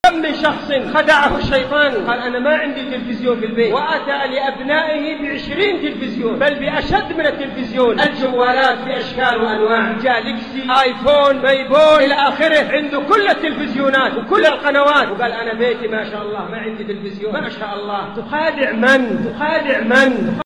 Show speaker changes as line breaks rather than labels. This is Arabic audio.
من شخص خدعه الشيطان قال أنا ما عندي تلفزيون في البيت، وأتى لأبنائه ب20 تلفزيون، بل بأشد من التلفزيون، الجوالات بأشكال وأنواع، جالكسي، آيفون، بيبول إلى آخره، عنده كل التلفزيونات وكل القنوات، وقال أنا بيتي ما شاء الله ما عندي تلفزيون. ما شاء الله. تخادع من؟